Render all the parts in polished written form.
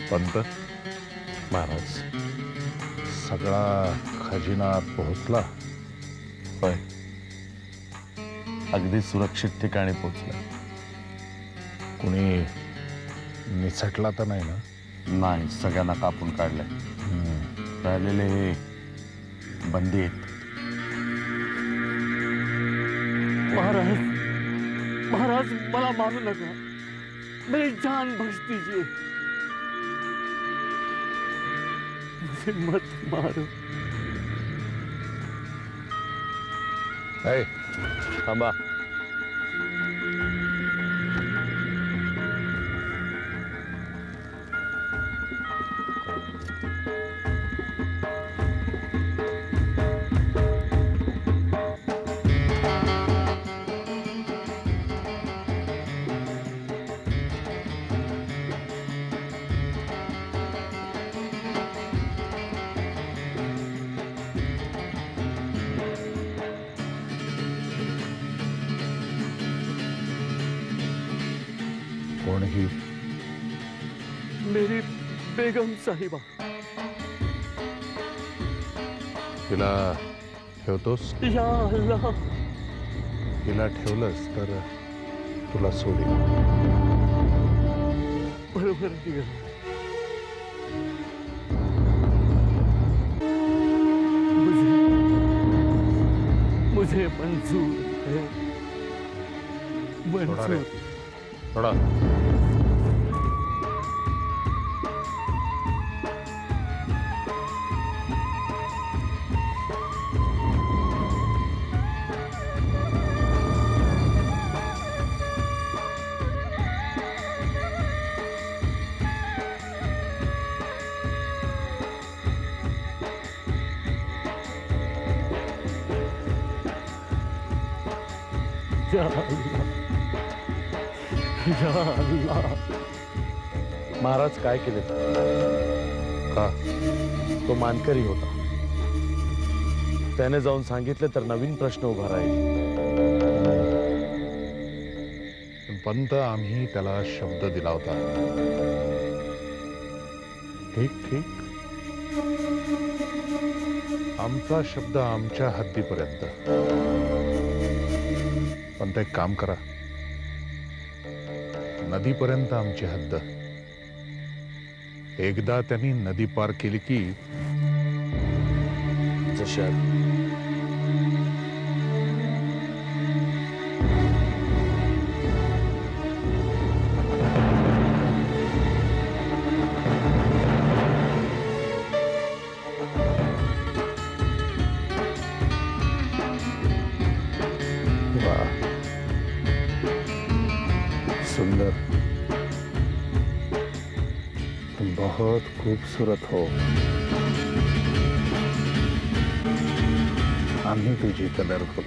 पंत महाराज, सगळा खजिना पोहोचला? होय, अगदी सुरक्षित ठिकाणी पोहोचला. कुणी निसटला तर नाही ना? नाही, सगळ्यांना कापून काढलंय. राहिलेले हे बंदी आहेत. महाराज, महाराज मला मारू नका, मेरी जान बख्श दीजिए, मुझे मत मारो. थांबा. कोण ही? मेरी बेगम साहिबा. तिला ठेवतोस? या अल्लाह, तिला ठेवलंस तर तुला सोडील. बरोबर दिया. मुझे मंजूर है, मंजूर. थोड़ा या अल्लाह, या अल्लाह. महाराज काय केले? का? तो मानकरी होता. त्याने जाऊन सांगितले तर नवीन प्रश्न उभा राहील. पंत, आम्ही त्याला शब्द दिला होता. ठीक ठीक, आमचा शब्द आमच्या हद्दीपर्यंत. पंत, एक काम करा, नदीपर्यंत आमची हद्द. एकदा त्यांनी नदी पार केली की जशा सुंदर, तुम बहुत खूबसूरत हो. आम्ही तुझी कदर करू.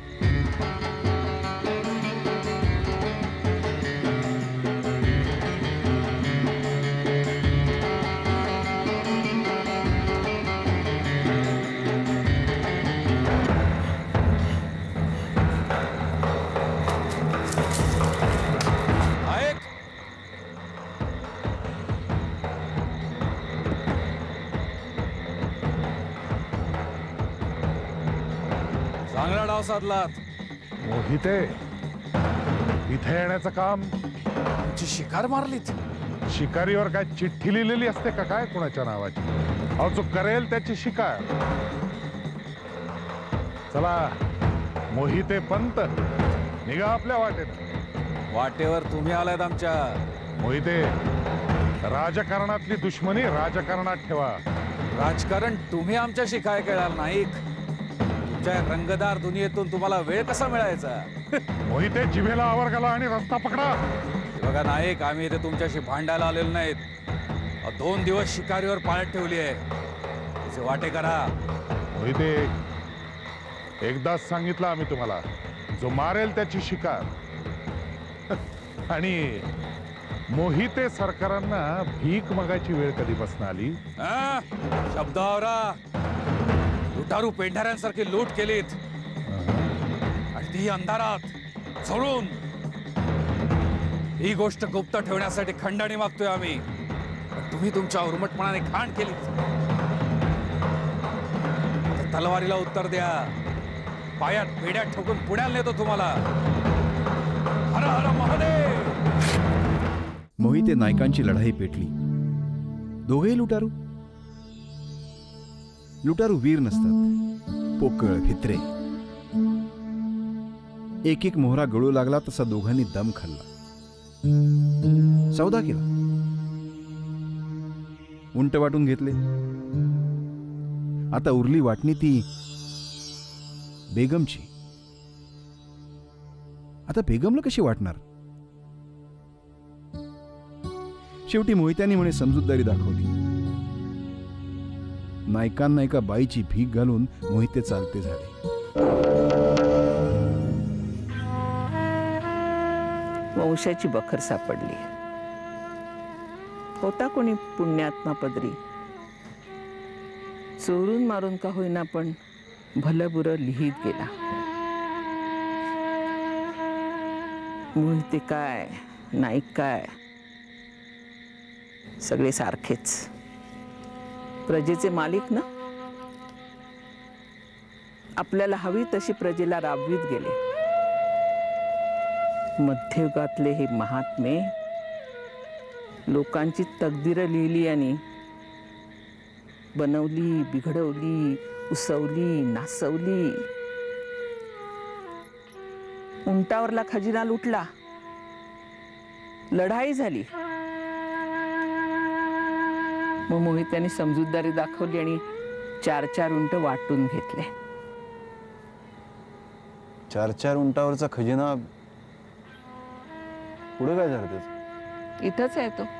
चांगला डाव साधलात. मोहिते, इथे येण्याचं काम? तुमची शिकार मारलीत. शिकारीवर काय चिठ्ठी लिहिलेली असते का काय कोणाच्या नावाची? अहो, जो करेल त्याची शिकार. चला मोहिते पंत, निघा आपल्या वाटेत. वाटेवर तुम्ही आलात आमच्या. मोहिते, राजकारणातली दुश्मनी राजकारणात ठेवा. राजकारण तुम्ही आमच्याशी काय केलं नाही. तुमच्या रंगदार दुनियेतून तुम्हाला वेळ कसा मिळायचा? मोहिते, जिभेला आवर घाला आणि रस्ता पकडा. बघा नाईक, आम्ही इथे तुमच्याशी भांडायला आलेलो नाहीत. 2 दिवस शिकारीवर पाळत ठेवली आहे. तुझे वाटे करा. मोहिते, एकदाच सांगितलं आम्ही तुम्हाला, जो मारेल त्याची शिकार. आणि मोहिते सरकारांना भीक मागायची वेळ कधीपासून आली? शब्दावर लुटारू पेंढाऱ्यांसारखी लूट केलीत आणि ती अंधारात चोरून. ही गोष्ट गुप्त ठेवण्यासाठी खंडणी मागतोय आम्ही. पण तुम्ही तुमच्या उर्मटपणाने घाण केली. तलवारीला उत्तर द्या. पायात पेड्यात ठोकून पुण्याला नेतो तुम्हाला. हर हर महादेव. मोहिते नायकांची लढाई पेटली. दोघेही लुटारू. लुटारू वीर नसतात, पोकळ भित्रे. एक एक मोहरा गळू लागला तसा दोघांनी दम खाल्ला. सौदा केला. उंट वाटून घेतले. आता उरली वाटणी ती बेगमची. आता बेगमला कशी वाटणार? शेवटी मोहित्यांनी म्हणे समजूतदारी दाखवली. नायकांना एका बाईची भीक घालून मोहिते चालते झाले. वंशाची बखर सापडली. होता कोणी पुण्यात्मा पदरी. चोरून मारून का होईना पण भलं बुरं लिहित गेला. मोहिते काय, नाईक काय, सगळे सारखेच. प्रजेचे मालिक ना. आपल्याला हवी तशी प्रजेला राबवीत गेले. मध्ययुगातले हे महात्मे लोकांची तकदीर लिहिली आणि बनवली, बिघडवली, उसवली, नासवली. उंटावरला खजिना लुटला. लढाई झाली. मग मोहित्यांनी समजूतदारी दाखवली आणि 4-4 उंट वाटून घेतले. 4-4 उंटावरचा खजिना पुढे काय झालं त्याचं? इथंच आहे तो.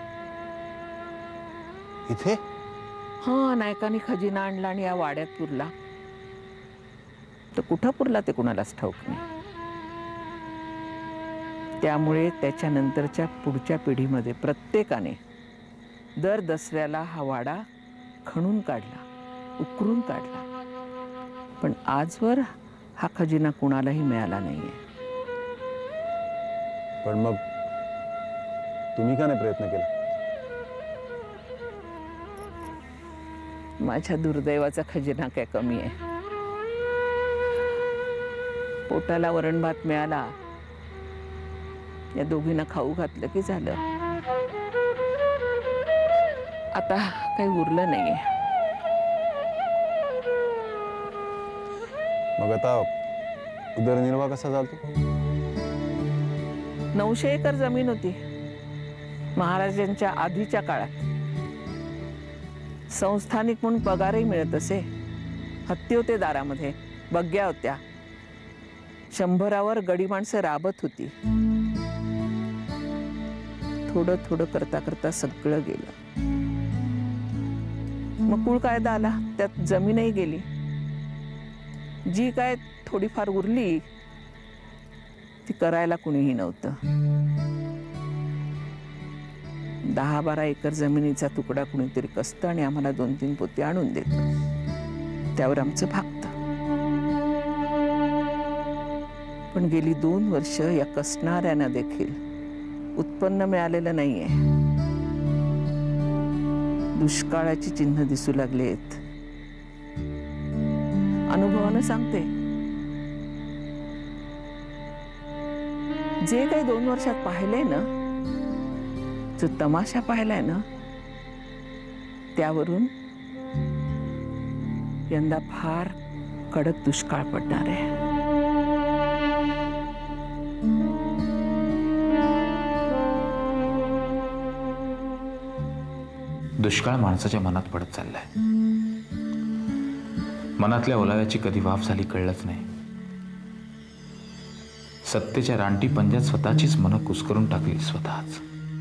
इथे हा, नायकांनी खजिना आणला आणि या वाड्यात पुरला. तर कुठं पुरला ते कुणालाच ठाऊक नाही. त्यामुळे त्याच्यानंतरच्या पुढच्या पिढीमध्ये प्रत्येकाने दर दसऱ्याला हा वाडा खणून काढला, उकरून काढला. पण आजवर हा खजिना कुणालाही मिळाला नाहीये. पण मग तुम्ही का नाही प्रयत्न केला? माझ्या दुर्दैवाचा खजिना काय कमी आहे. पोटाला वरण भात मिळाला, या दोघींना खाऊ घातलं की झालं. आता काही उरलं नाहीये. मग आता उदरनिर्वाह कसा चालतो? 900 एकर जमीन होती महाराजांच्या आधीच्या काळात. संस्थानिक म्हणून पगारही मिळत असे. हत्ती होते दारामध्ये, बग्ग्या होत्या. 100वर गडी माणसं राबत होती. थोडं थोडं करता करता सगळं गेलं. मग कुळ कायदा आला, त्यात जमीनही गेली. जी काय थोडीफार उरली ती करायला कुणीही नव्हतं. 10-12 एकर जमिनीचा तुकडा कुणीतरी कसतं आणि आम्हाला 2-3 पोते आणून देतं. त्यावर आमचं भागतं. पण गेली 2 वर्ष या कसणाऱ्यांना देखील उत्पन्न मिळालेलं नाहीये. दुष्काळाची चिन्ह दिसू लागलेत. अनुभवानं सांगते, जे काही 2 वर्षात पाहिलंय ना, जो तमाशा पाहिलाय ना, त्यावरून यंदा फार कडक दुष्काळ पडणार आहे. दुष्काळ माणसाच्या मनात पडत चाललाय. मनातल्या ओलाव्याची कधी वाफ झाली कळलंच नाही. सत्तेच्या रानटी पंजात स्वतःचीच मनं कुस्करून टाकली स्वतःच.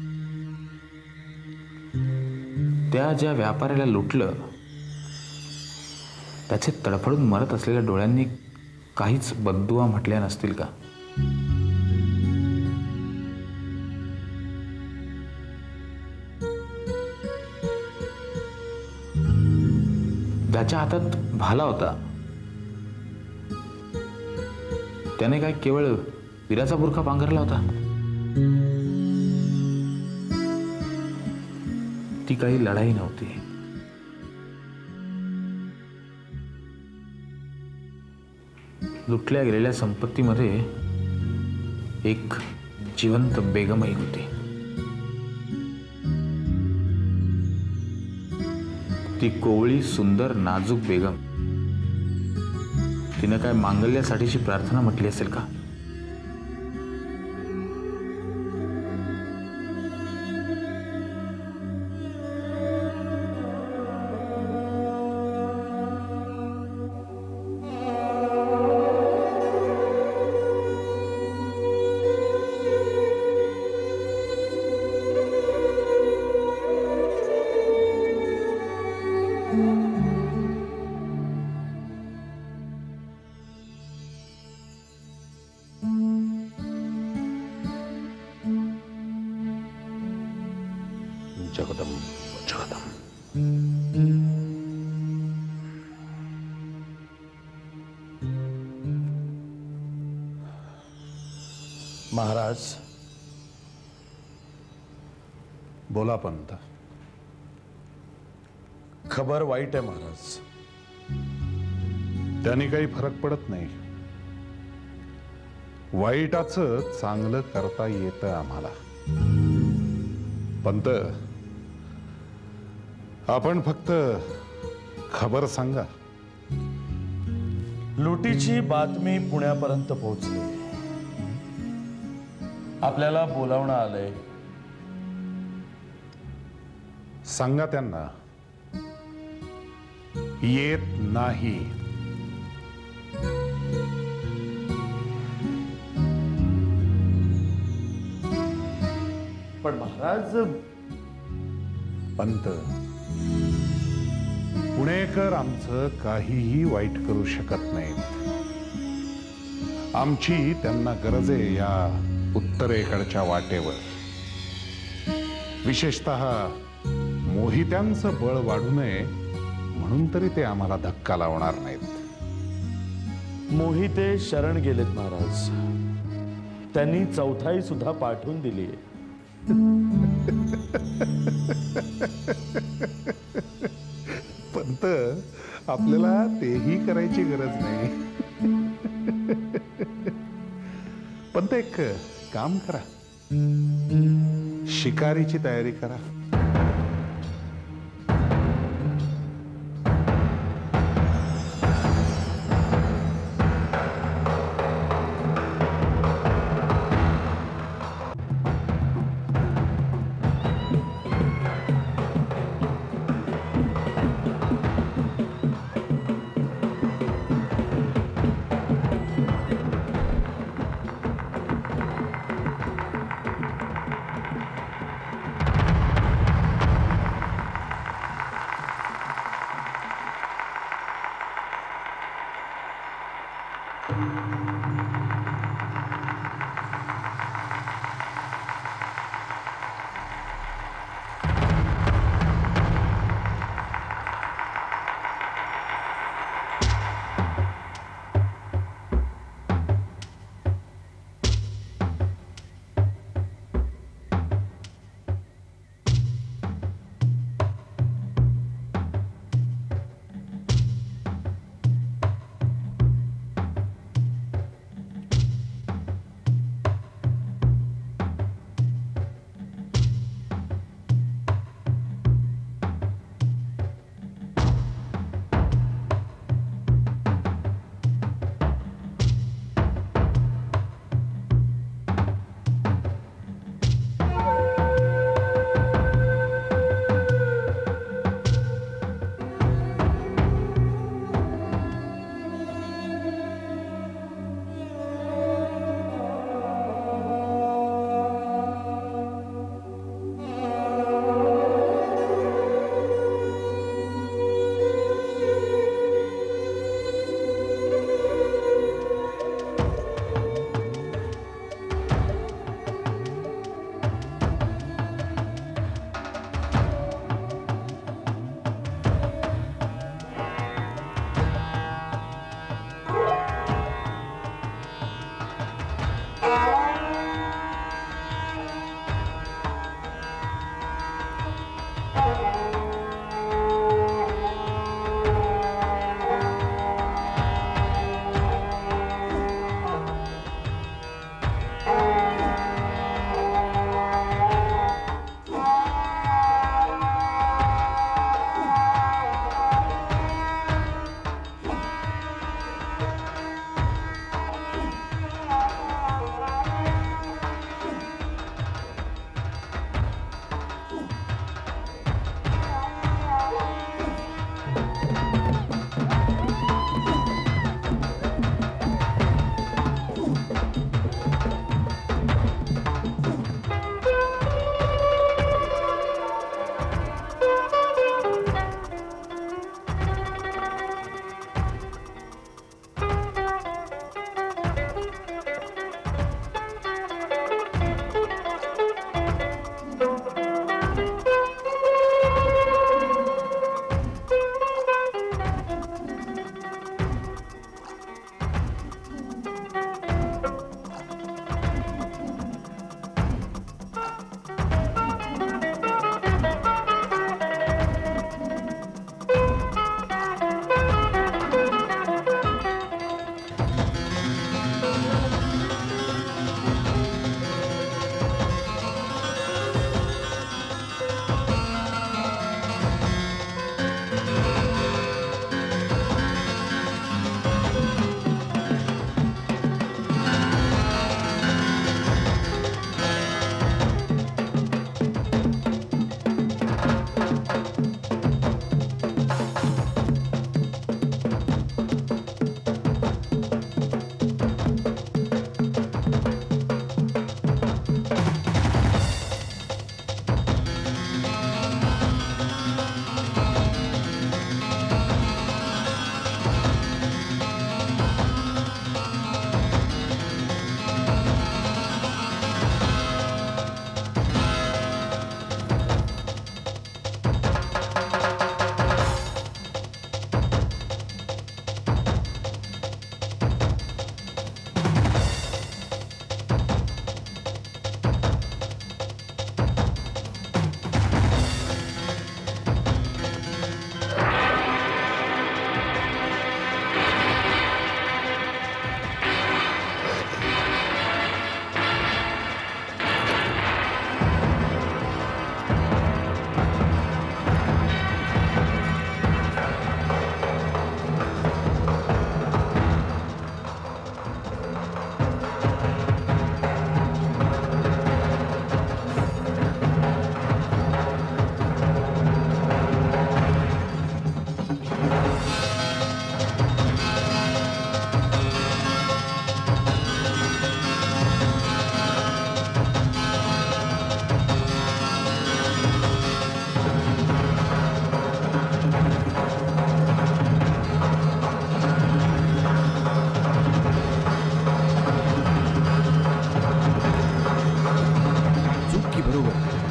त्या ज्या व्यापाऱ्याला लुटलं त्याचे तडफडून मरत असलेल्या डोळ्यांनी काहीच बद्दुआ म्हटल्या नसतील का? ज्याच्या हातात भाला होता त्याने काय केवळ वीराचा बुरखा पांघरला होता? ती काही लढाई नव्हती. लुटल्या गेलेल्या संपत्तीमध्ये एक जिवंत बेगमही होती. ती कोवळी सुंदर नाजूक बेगम. तिनं काय मांगल्यासाठीची प्रार्थना म्हटली असेल का? जगदम जगदम. महाराज, बोला पंत. खबर वाईट आहे महाराज. त्याने काही फरक पडत नाही. वाईटाचं चांगलं करता येतं आम्हाला. पंत, आपण फक्त खबर सांगा. लुटीची बातमी पुण्यापर्यंत पोहोचली. आपल्याला बोलावणं आलंय. सांगा त्यांना येत नाही. पण महाराज, पंत, पुणेकर आमचं काहीही वाईट करू शकत नाहीत. आमची त्यांना गरज आहे या उत्तरेकडच्या वाटेवर. विशेषतः मोहित्यांचं बळ वाढू नये म्हणून तरी ते आम्हाला धक्का लावणार नाहीत. मोहिते शरण गेलेत महाराज. त्यांनी चौथाई सुद्धा पाठवून दिली. पंत, आपल्याला तेही करायची गरज नाही. पंत, एक काम करा. शिकारीची तयारी करा.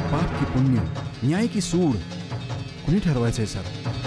पाप की पुण्य, न्याय की सूड कुणी ठरवायचंय सर?